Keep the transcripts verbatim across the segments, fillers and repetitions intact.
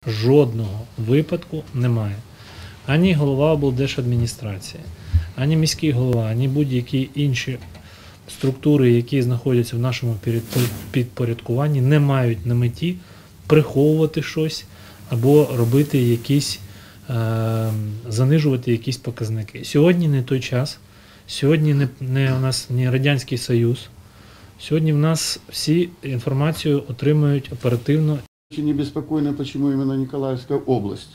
Жодного випадку немає. Ані голова облдержадміністрації, ані міський голова, ані будь-які інші структури, які знаходяться в нашому підпорядкуванні, не мають на меті приховувати щось або робити якісь, е, занижувати якісь показники. Сьогодні не той час, сьогодні не, не у нас не Радянський Союз, сьогодні в нас всі інформацію отримують оперативно. Не безпокійно, чому іменно Миколаївська область.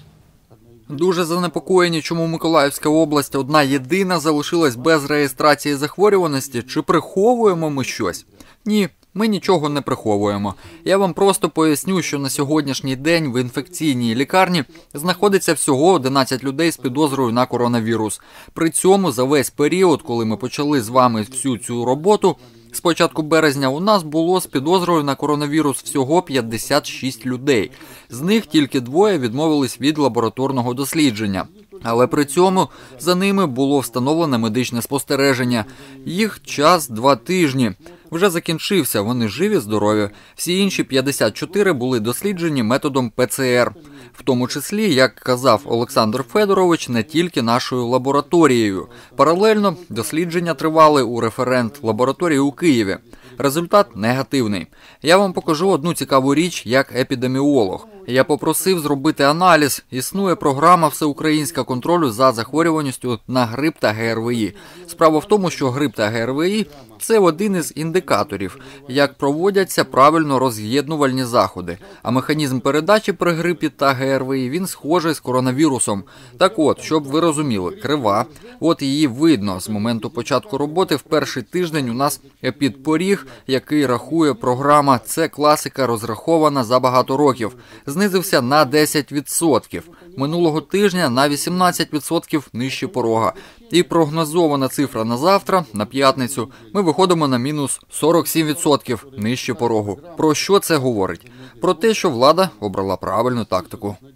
Дуже занепокоєні, чому Миколаївська область одна єдина залишилась без реєстрації захворюваності, чи приховуємо ми щось? Ні, ми нічого не приховуємо. Я вам просто поясню, що на сьогоднішній день в інфекційній лікарні знаходиться всього одинадцять людей з підозрою на коронавірус. При цьому за весь період, коли ми почали з вами всю цю роботу, з початку березня у нас було з підозрою на коронавірус всього п'ятдесят шість людей. З них тільки двоє відмовились від лабораторного дослідження. Але при цьому за ними було встановлене медичне спостереження. Їх час два тижні. Вже закінчився, вони живі, здорові. Всі інші п'ятдесят чотири були досліджені методом пе це ер. В тому числі, як казав Олександр Федорович, не тільки нашою лабораторією. Паралельно дослідження тривали у референт-лабораторії у Києві. Результат негативний. Я вам покажу одну цікаву річ як епідеміолог. Я попросив зробити аналіз. Існує програма всеукраїнська контролю за захворюваністю на грип та ге ер ве і. Справа в тому, що грип та ге ер ве і – це один із індикаторів, як проводяться правильно роз'єднувальні заходи. А механізм передачі при грипі та ге ер ве і, він схожий з коронавірусом. Так от, щоб ви розуміли, крива, от її видно з моменту початку роботи в перший тиждень у нас епідпоріг, який рахує програма, це класика розрахована за багато років. Знизився на десять відсотків. Минулого тижня на вісімнадцять відсотків нижче порога. І прогнозована цифра на завтра, на п'ятницю, ми виходимо на мінус сорок сім відсотків нижче порогу. Про що це говорить? Про те, що влада обрала правильну тактику.